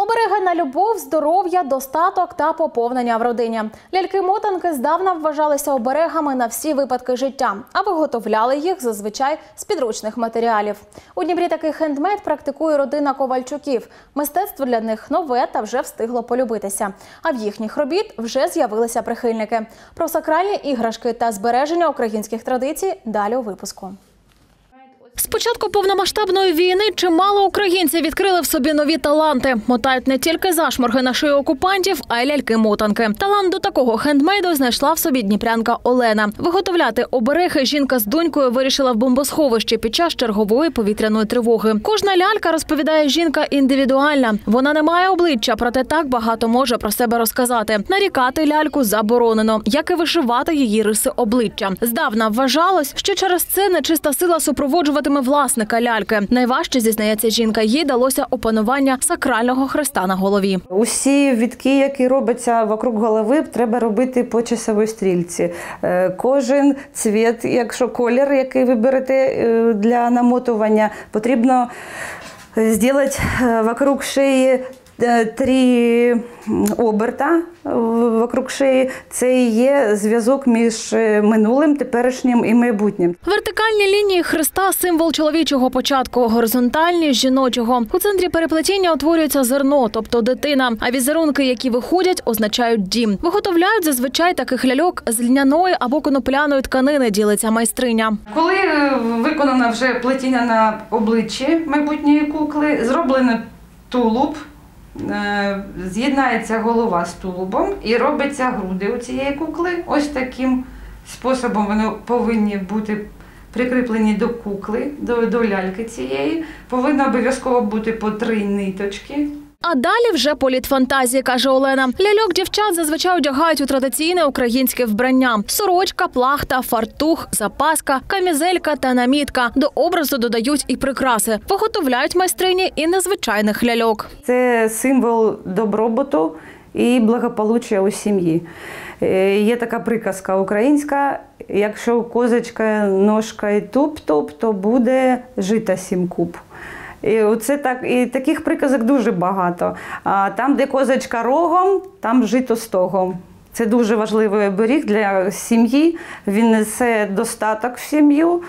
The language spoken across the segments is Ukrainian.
Обереги на любов, здоров'я, достаток та поповнення в родині. Ляльки-мотанки здавна вважалися оберегами на всі випадки життя, а виготовляли їх зазвичай з підручних матеріалів. У Дніпрі такий хендмейд практикує родина Ковальчуків. Мистецтво для них нове та вже встигло полюбитися. А в їхніх робіт вже з'явилися прихильники. Про сакральні іграшки та збереження українських традицій далі у випуску. З початку повномасштабної війни чимало українців відкрили в собі нові таланти. Мотають не тільки зашморги на шию окупантів, а й ляльки-мотанки. Талант до такого хендмейду знайшла в собі дніпрянка Олена. Виготовляти обереги жінка з донькою вирішила в бомбосховищі під час чергової повітряної тривоги. Кожна лялька, розповідає жінка, індивідуальна. Вона не має обличчя, проте так багато може про себе розказати. Нарікати ляльку заборонено, як і вишивати її риси обличчя. Здавна вважалось, що через це нечиста сила супроводжуватиме власника ляльки. Найважче, зізнається жінка, їй далося опанування сакрального хреста на голові. Усі вітки, які робляться вокруг голови, треба робити по часовій стрілці. Кожен цвіт, якщо колір, який ви берете для намотування, потрібно зробити вокруг шиї 3 оберта вокруг шиї. Це і є зв'язок між минулим, теперішнім і майбутнім. Вертикальні лінії хреста – символ чоловічого початку, горизонтальні – жіночого. У центрі переплетіння утворюється зерно, тобто дитина, а візерунки, які виходять, означають дім. Виготовляють зазвичай таких ляльок з льняної або конопляної тканини, ділиться майстриня. Коли виконано вже плетіння на обличчі майбутньої кукли, зроблено тулуб, з'єднається голова з тулубом і робиться груди у цієї кукли. Ось таким способом вони повинні бути прикріплені до кукли, до ляльки цієї. Повинно обов'язково бути по 3 ниточки. А далі вже політ фантазії, каже Олена. Ляльок дівчат зазвичай одягають у традиційне українське вбрання. Сорочка, плахта, фартух, запаска, камізелька та намітка. До образу додають і прикраси. Виготовляють майстрині і незвичайних ляльок. Це символ добробуту і благополуччя у сім'ї. Є така приказка українська: якщо козочка ножка туп-туп, то буде жита 7 куб. І таких приказок дуже багато. А там, де козочка рогом, там жито стогом. Це дуже важливий оберіг для сім'ї. Він несе достаток в сім'ю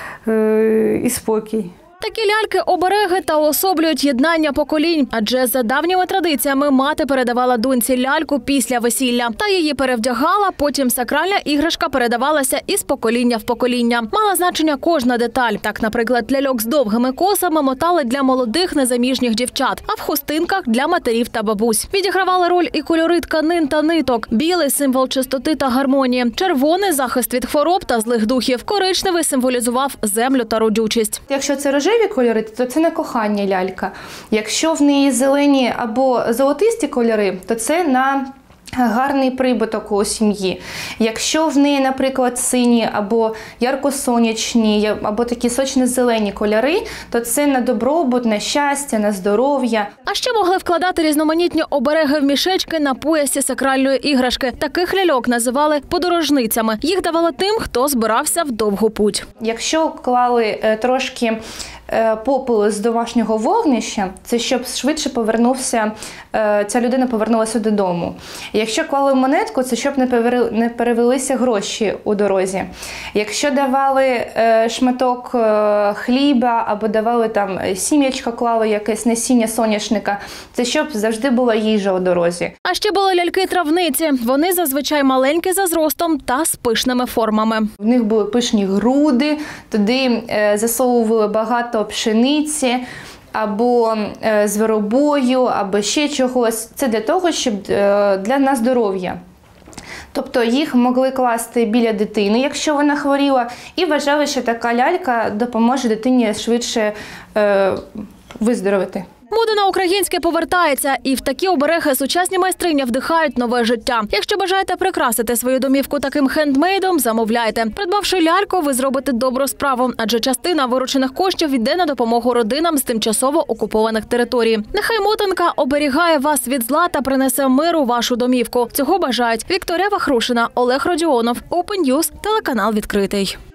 і спокій. Такі ляльки-обереги та уособлюють єднання поколінь. Адже за давніми традиціями мати передавала доньці ляльку після весілля. Та її перевдягала, потім сакральна іграшка передавалася із покоління в покоління. Мала значення кожна деталь. Так, наприклад, ляльок з довгими косами мотали для молодих незаміжніх дівчат, а в хустинках – для матерів та бабусь. Відігравали роль і кольори тканин та ниток. Білий – символ чистоти та гармонії. Червоний – захист від хвороб та злих духів. Коричневий символізував землю та родючість. Якщо це рожеві кольори, то це не кохання лялька. Якщо в неї зелені або золотисті кольори, то це на гарний прибуток у сім'ї. Якщо в неї, наприклад, сині або ярко-сонячні, або такі сочно-зелені кольори, то це на добробут, на щастя, на здоров'я. А ще могли вкладати різноманітні обереги в мішечки на поясі сакральної іграшки. Таких ляльок називали подорожницями. Їх давали тим, хто збирався в довгу путь. Якщо клали трошки попелу з домашнього вогнища, це щоб швидше ця людина повернулася додому. Якщо клали монетку, це щоб не перевелися гроші у дорозі. Якщо давали шматок хліба або давали там сім'ячко, клали якесь насіння соняшника, це щоб завжди була їжа у дорозі. А ще були ляльки-травниці. Вони зазвичай маленькі за зростом та з пишними формами. В них були пишні груди, туди засовували багато пшениці, або зверобою, або ще чогось. Це для того, щоб для здоров'я. Тобто їх могли класти біля дитини, якщо вона хворіла, і вважали, що така лялька допоможе дитині швидше виздоровити. Мода на українське повертається, і в такі обереги сучасні майстрині вдихають нове життя. Якщо бажаєте прикрасити свою домівку таким хендмейдом, замовляйте. Придбавши ляльку, ви зробите добру справу, адже частина виручених коштів йде на допомогу родинам з тимчасово окупованих територій. Нехай мотанка оберігає вас від зла та принесе мир у вашу домівку. Цього бажають Вікторія Вахрушина, Олег Родіонов, Open News, телеканал «Відкритий».